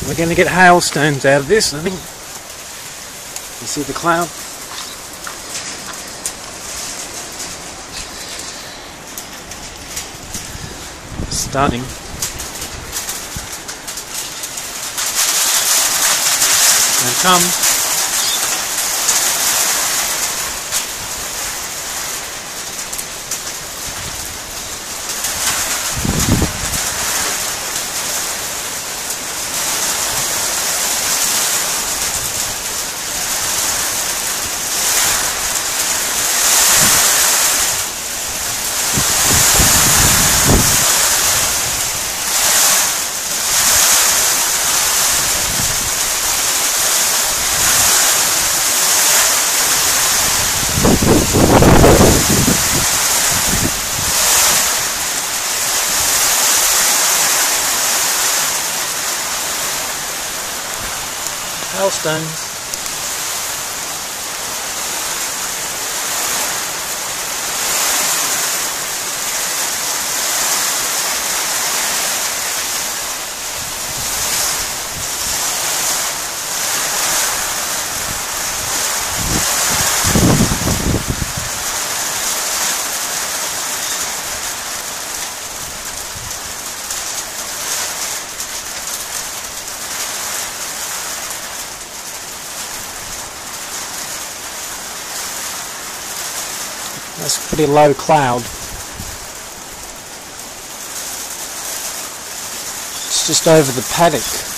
We're going to get hailstones out of this, I think. You see the cloud? Starting. And come. Hailstones. That's a pretty low cloud. It's just over the paddock.